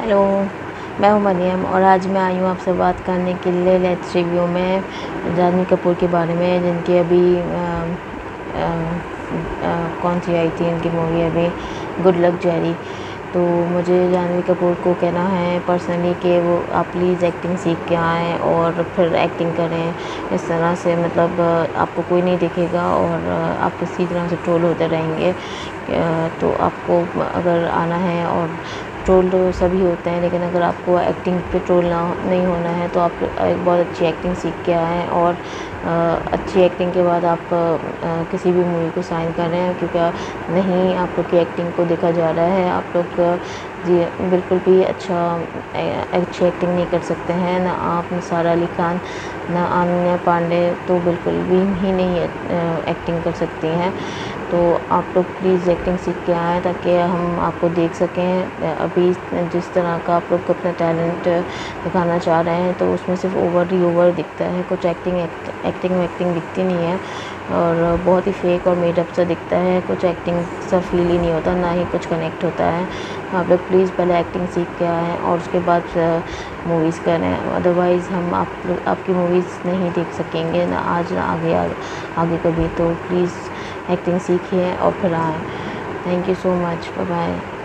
Hello, मैं हूँ मरियम और आज मैं आई हूँ आपसे बात करने के लिए लेट्स रिव्यू में जानवी कपूर के बारे में, जिनकी अभी कौन सी आई थी इनकी मूवी अभी, गुड लक जेरी। तो मुझे जानवी कपूर को कहना है पर्सनली कि वो आप प्लीज़ एक्टिंग सीख के आएँ और फिर एक्टिंग करें। इस तरह से मतलब आपको कोई नहीं दिखेगा और आप इसी तरह से ट्रोल होते रहेंगे। तो आपको अगर आना है, और ट्रोल तो सभी होते हैं, लेकिन अगर आपको एक्टिंग पे ट्रोल नहीं होना है तो आप एक बहुत अच्छी एक्टिंग सीख के आएँ और अच्छी एक्टिंग के बाद आप किसी भी मूवी को साइन करें, क्योंकि नहीं आप लोग की एक्टिंग को देखा जा रहा है। आप लोग जी बिल्कुल भी अच्छी एक्टिंग नहीं कर सकते हैं, ना आप, ना सारा अली खान, ना आन्या पांडे तो बिल्कुल भी ही नहीं एक्टिंग कर सकती हैं। तो आप लोग प्लीज़ एक्टिंग सीख के आएँ ताकि हम आपको देख सकें। अभी जिस तरह का आप लोग अपना टैलेंट दिखाना चाह रहे हैं तो उसमें सिर्फ ओवर दिखता है, कुछ एक्टिंग दिखती नहीं है और बहुत ही फेक और मेडअप सा दिखता है, कुछ एक्टिंग सा फील ही नहीं होता, ना ही कुछ कनेक्ट होता है। आप लोग प्लीज़ पहले एक्टिंग सीख के आएँ और उसके बाद मूवीज़ करें, अदरवाइज़ हम आपकी मूवीज़ नहीं देख सकेंगे, ना आज ना आगे कभी। तो प्लीज़ एक्टिंग सीखिए और फिर आएँ। Thank you so much, bye bye.